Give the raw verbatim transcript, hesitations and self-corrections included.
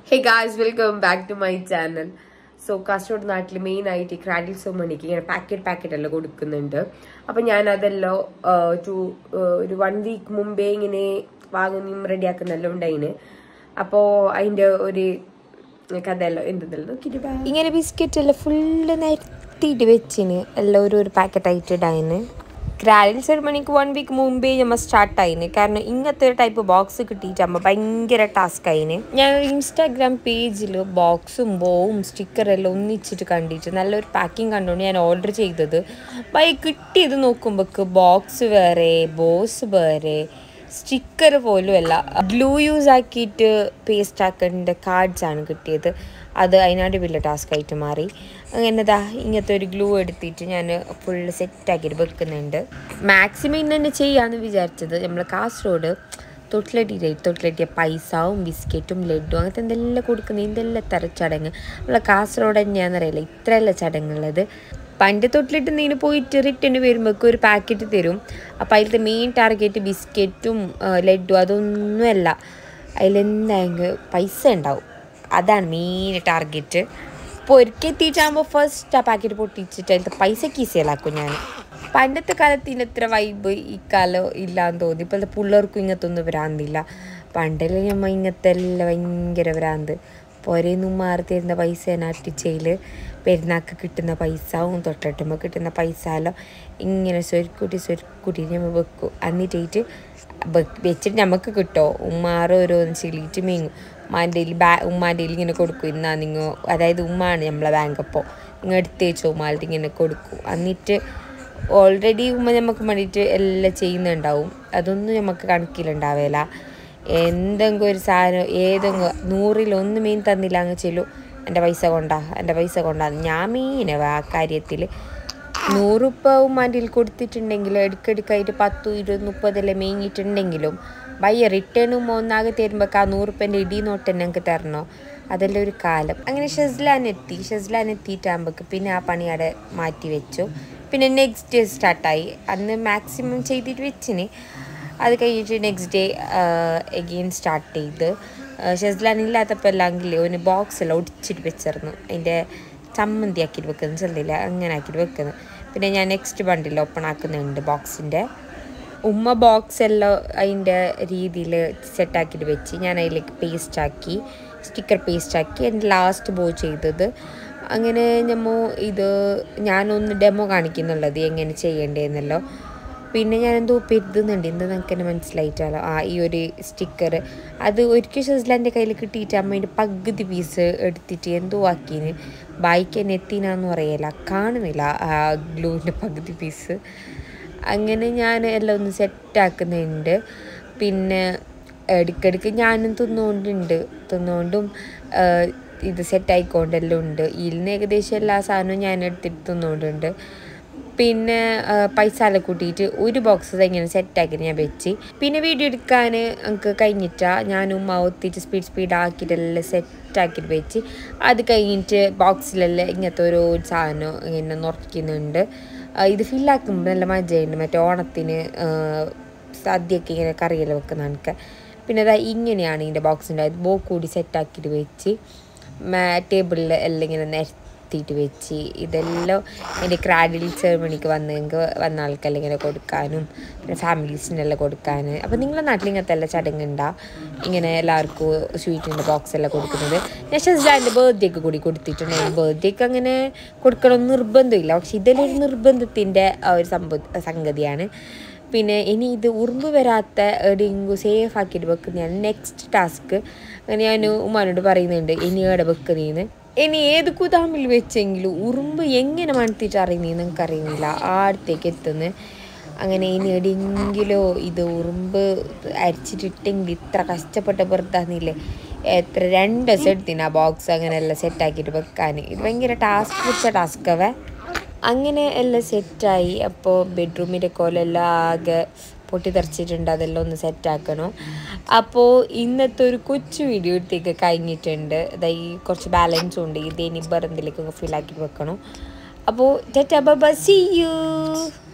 Hey guys, welcome back to my channel. So Kasaragod നാട്ടിൽ main ആയിട്ട് cradle so മണിക്ക് ഇങ്ങനെ പാക്കറ്റ് പാക്കറ്റ് എല്ലാം കൊടുക്കുന്നുണ്ട്. അപ്പൊ ഞാൻ അതെല്ലാം ഒരു വൺ വീക്ക് മുമ്പേ ഇങ്ങനെ വാങ്ങുന്നതും റെഡിയാക്കുന്നെല്ലാം ഉണ്ടായിന്. അപ്പോ അതിന്റെ ഒരു കഥയെല്ലാം എന്തെല്ലാം ഇങ്ങനെ ബിസ്ക്കറ്റ് എല്ലാം ഫുള്ള് നിരത്തിയിട്ട് വെച്ചിന് എല്ലാം ഒരു ഒരു പാക്കറ്റ് ആയിട്ട് ഇടായിന്. ക്രാഡിൽ സെറിമണിക്ക് വൺ വീക്ക് മുമ്പേ നമ്മൾ സ്റ്റാർട്ടായിന്. കാരണം ഇങ്ങനത്തെ ഒരു ടൈപ്പ് ബോക്സ് കിട്ടിയിട്ട് നമ്മൾ ഭയങ്കര ടാസ്ക് ആയിന്. ഞാനൊരു ഇൻസ്റ്റാഗ്രാം പേജിൽ ബോക്സും ബോവും സ്റ്റിക്കറെല്ലാം ഒന്നിച്ചിട്ട് കണ്ടിട്ട് നല്ലൊരു പാക്കിങ് കണ്ടുകൊണ്ട് ഞാൻ ഓർഡർ ചെയ്തത്. ബൈ കിട്ടിയത് നോക്കുമ്പോൾക്ക് ബോക്സ് വേറെ, ബോസ് വേറെ, സ്റ്റിക്കർ പോലും അല്ല, ഗ്ലൂ യൂസ് ആക്കിയിട്ട് പേസ്റ്റ് ആക്കേണ്ട കാർഡ്സാണ് കിട്ടിയത്. അത് അതിനായിട്ട് വലിയ ടാസ്ക് ആയിട്ട് മാറി. അങ്ങനെതാ ഇങ്ങനത്തെ ഒരു ഗ്ലൂ എടുത്തിട്ട് ഞാൻ ഫുള്ള് സെറ്റാക്കിയിട്ട് വെക്കുന്നുണ്ട്. മാക്സിമം ഇന്ന് തന്നെ ചെയ്യാമെന്ന് വിചാരിച്ചത്. നമ്മൾ കാസർഗോഡ് തൊട്ടിലട്ടിയിട്ട് തൊട്ടിലട്ടിയ പൈസവും ബിസ്ക്കറ്റും ലഡ്ഡും അങ്ങനത്തെ എന്തെല്ലാം കൊടുക്കുന്നത് എന്തെല്ലാം തര ചടങ്ങ്. നമ്മളെ കാസർഗോഡ് തന്നെയാണെന്നറിയില്ല ഇത്രയല്ല ചടങ്ങുള്ളത്. പണ്ട് തൊട്ടിലിട്ട് നീന് പോയിട്ട് റിട്ടേൺ വരുമ്പോഴേക്കും ഒരു പാക്കറ്റ് തരും. അപ്പോൾ അതിലത്തെ മെയിൻ ടാർഗറ്റ് ബിസ്ക്കറ്റും ലഡ്ഡും അതൊന്നുമല്ല, അതിലെന്തായെങ്കിൽ പൈസ ഉണ്ടാവും. അതാണ് മെയിൻ ടാർഗറ്റ്. അപ്പോൾ ഒരിക്കൽ എത്തിയിട്ടാകുമ്പോൾ ഫസ്റ്റ് ആ പാക്കറ്റ് പൊട്ടിച്ചിട്ട് അതിലത്തെ പൈസ കീസയിലാക്കും ഞാൻ. പണ്ടത്തെ കാലത്ത് ഇതിനത്ര വൈബ് ഈ കാലം ഇല്ലാന്ന് തോന്നി. ഇപ്പോഴത്തെ പിള്ളേർക്കും ഇങ്ങനത്തെ ഒന്നും ഭ്രാന്തില്ല. പണ്ടെല്ലാം നമ്മൾ ഇങ്ങനത്തെ എല്ലാം ഭയങ്കര ഭ്രാന്ത്. പുരയിന്ന് മാറി തരുന്ന പൈസ അട്ടിച്ചയിൽ പെരുന്നാൾക്ക് കിട്ടുന്ന പൈസവും തൊട്ടിട്ടുമ്പോൾ കിട്ടുന്ന പൈസയെല്ലാം ഇങ്ങനെ സ്വരുക്കൂട്ടി സ്വരുക്കൂട്ടി നമ്മൾ വെക്കും. എന്നിട്ടായിട്ട് വെച്ചിട്ട് നമുക്ക് കിട്ടുമോ ഉമ്മാറ് ഓരോന്ന് ചെളിയിട്ട് മീങ്ങും. ഉമ്മാൻ്റെ ബാ ഉമ്മാൻ്റെ ഇങ്ങനെ കൊടുക്കും. ഇന്നാ നിങ്ങൾ, അതായത് ഉമ്മാണ് നമ്മളെ ബാങ്ക്, അപ്പോൾ നിങ്ങൾ എടുത്തേച്ചോ ഉമ്മായിട്ട് ഇങ്ങനെ കൊടുക്കും. എന്നിട്ട് ഓൾറെഡി ഉമ്മ നമുക്ക് വേണ്ടിയിട്ട് എല്ലാം ചെയ്യുന്നുണ്ടാവും. അതൊന്നും നമുക്ക് കണക്കിലുണ്ടാവില്ല. എന്തെങ്കിലും ഒരു സാധനം ഏതെങ്കിലും നൂറിലൊന്ന് മീൻ തന്നില്ല അങ്ങ് ചെല്ലു എൻ്റെ പൈസ കൊണ്ടാ എൻ്റെ പൈസ കൊണ്ടാ. ഞാൻ മീനവ ആ കാര്യത്തിൽ നൂറുപ്പ ഉമ്മാൻ്റെ കൊടുത്തിട്ടുണ്ടെങ്കിൽ ഇടയ്ക്കിടയ്ക്കായിട്ട് പത്തു ഇരുപത് മുപ്പതെല്ലാം മേങ്ങിയിട്ടുണ്ടെങ്കിലും ബയ്യ റിട്ടേണും ഒന്നാകെ തരുമ്പോൾ ആ നൂറുപ്പൻ്റെ ഇടി നോട്ട് തന്നെ ഞങ്ങൾക്ക് തരണോ? അതെല്ലാം ഒരു കാലം. അങ്ങനെ ഷെസ്ലാൻ എത്തി. ഷെസ്ലാൻ എത്തിയിട്ടാകുമ്പോൾക്ക് പിന്നെ ആ പണി അവിടെ മാറ്റി വെച്ചു. പിന്നെ നെക്സ്റ്റ് ഡേ സ്റ്റാർട്ടായി. അന്ന് മാക്സിമം ചെയ്തിട്ട് വെച്ചിന്. അത് കഴിഞ്ഞിട്ട് നെക്സ്റ്റ് ഡേ എഗെയിൻ സ്റ്റാർട്ട് ചെയ്ത്. ഷെസ്ലാൻ ഇല്ലാത്തപ്പോൾ എല്ലാമെങ്കിൽ ഒരു ബോക്സെല്ലാം ഒടിച്ചിട്ട് വെച്ചിരുന്നു. അതിൻ്റെ ചമ്മന്തി ആക്കിയിട്ട് വെക്കുന്നത് ചെല്ലില്ല, അങ്ങനെ ആക്കിയിട്ട് വെക്കുന്നത്. പിന്നെ ഞാൻ നെക്സ്റ്റ് ബണ്ടിൽ ഓപ്പൺ ആക്കുന്നുണ്ട് ബോക്സിൻ്റെ. ഉമ്മ ബോക്സ് എല്ലാം അതിൻ്റെ രീതിയിൽ സെറ്റാക്കിയിട്ട് വെച്ച് ഞാൻ അതിലേക്ക് പേസ്റ്റാക്കി, സ്റ്റിക്കർ പേസ്റ്റാക്കി എൻ്റെ ലാസ്റ്റ് ബോ ചെയ്തത്. അങ്ങനെ നമ്മൾ ഇത് ഞാനൊന്ന് ഡെമോ കാണിക്കുന്നുള്ളത് എങ്ങനെ ചെയ്യേണ്ടതെന്നല്ലോ. പിന്നെ ഞാനെന്തോ പെരുതുന്നുണ്ട്, എന്ത് നമുക്ക് തന്നെ മനസ്സിലായിട്ടാലോ. ആ ഈ ഒരു സ്റ്റിക്കർ അത് ഒരിക്കൽ ഷെസ്ലാൻ്റെ കയ്യിൽ കിട്ടിയിട്ട് അമ്മ അതിൻ്റെ പകുതി പീസ് എടുത്തിട്ട് എന്തോ ആക്കിന് ബൈക്ക് തന്നെ എത്തിനാന്ന് പറയല, കാണുന്നില്ല ആ ഗ്ലൂവിൻ്റെ പകുതി പീസ്. അങ്ങനെ ഞാൻ എല്ലാം ഒന്ന് സെറ്റാക്കുന്നുണ്ട്. പിന്നെ ഇടയ്ക്കിടയ്ക്ക് ഞാനും തിന്നുകൊണ്ടുണ്ട് തിന്നുകൊണ്ടും ഇത് സെറ്റായിക്കൊണ്ടെല്ലാം ഉണ്ട്. ഇതിൽ ഏകദേശം എല്ലാ സാധനവും ഞാൻ എടുത്തിട്ട് തിന്നുകൊണ്ടുണ്ട്. പിന്നെ പൈസ എല്ലാം കൂട്ടിയിട്ട് ഒരു ബോക്സ് ഇങ്ങനെ സെറ്റാക്കി ഞാൻ വെച്ച്. പിന്നെ വീഡിയോ എടുക്കാൻ എനിക്ക് കഴിഞ്ഞിട്ടാണ് ഞാനും ഒത്തിട്ട് സ്പീഡ് സ്പീഡ് ആക്കിയിട്ടെല്ലാം സെറ്റാക്കിയിട്ട് വെച്ച്. അത് കഴിഞ്ഞിട്ട് ബോക്സിലെല്ലാം ഇങ്ങനത്തെ ഓരോ സാധനം ഇങ്ങനെ നിറയ്ക്കുന്നുണ്ട്. ഇത് ഫില്ലാക്കുമ്പോൾ നല്ല മജയുണ്ട്. മറ്റേ ഓണത്തിന് സദ്യയൊക്കെ ഇങ്ങനെ കറിയെല്ലാം വെക്കുന്ന എനിക്ക്. പിന്നെ അതാ ഇങ്ങനെയാണ് ഇതിൻ്റെ ബോക്സിൻ്റെ ബോ കൂടി സെറ്റാക്കിയിട്ട് വെച്ച് ടേബിളിൽ എല്ലാം ഇങ്ങനെ നിരത്തിയിട്ട് വെച്ച്. ഇതെല്ലാം എൻ്റെ ക്രാഡിൽ സെറിമണിക്ക് വന്നെങ്കിൽ വന്ന ആൾക്കെല്ലാം ഇങ്ങനെ കൊടുക്കാനും പിന്നെ ഫാമിലീസിനെല്ലാം കൊടുക്കാൻ. അപ്പോൾ നിങ്ങളുടെ നാട്ടിൽ ഇങ്ങനത്തെ എല്ലാം ചടങ്ങുണ്ടാവും, ഇങ്ങനെ എല്ലാവർക്കും സ്വീറ്റിൻ്റെ ബോക്സ് എല്ലാം കൊടുക്കുന്നത്. ഞാൻ ഷെസ്ലാൻ്റെ ബർത്ത്ഡേക്ക് കൂടി കൊടുത്തിട്ടുണ്ട്. ബർത്ത്ഡേക്ക് അങ്ങനെ കൊടുക്കണം നിർബന്ധമില്ല, പക്ഷെ ഇതെല്ലാം നിർബന്ധത്തിൻ്റെ ഒരു സംഭവ സംഗതിയാണ്. പിന്നെ ഇനി ഇത് ഉറുമ്പ് വരാത്ത എവിടെയെങ്കിലും സേഫ് ആക്കിയിട്ട് വെക്കുന്നതാണ് നെക്സ്റ്റ് ടാസ്ക്. അങ്ങനെ ഞാൻ ഉമ്മാനോട് പറയുന്നുണ്ട് ഇനി എവിടെ വെക്കുന്നതെന്ന്. ഇനി ഏത് കുതാമ്പിൽ വെച്ചെങ്കിലും ഉറുമ്പ് എങ്ങനെ മണത്തിട്ട് അറിയുന്നതെന്ന് നിങ്ങൾക്ക് അറിയുന്നില്ല, ആടത്തേക്ക് എത്തുന്നത്. അങ്ങനെ ഇനി എവിടെയെങ്കിലോ ഇത് ഉറുമ്പ് അരിച്ചിട്ടിട്ടെങ്കിൽ ഇത്ര കഷ്ടപ്പെട്ട പുറത്താന്നില്ലേ, എത്ര രണ്ട് ദിവസം എടുത്തിന് ആ ബോക്സ് അങ്ങനെ എല്ലാം സെറ്റാക്കിയിട്ട് വെക്കാൻ. ഇത് ഭയങ്കര ടാസ്ക് പിടിച്ച ടാസ്കവേ. അങ്ങനെ എല്ലാം സെറ്റായി. അപ്പോൾ ബെഡ്റൂമിൻ്റെ കോലെല്ലാം ആകെ പൊട്ടിത്തെറിച്ചിട്ടുണ്ട്, അതെല്ലാം ഒന്ന് സെറ്റാക്കണം. അപ്പോൾ ഇന്നത്തെ ഒരു കൊച്ചു വീഡിയോ എടുത്തേക്ക് കഴിഞ്ഞിട്ടുണ്ട്. അതായത് കുറച്ച് ബാലൻസും ഉണ്ട്, ഇത് ഇനി ബറന്തിലേക്കൊക്കെ ഫില്ലാക്കിയിട്ട് വെക്കണം. അപ്പോൾ tata bye bye, see U.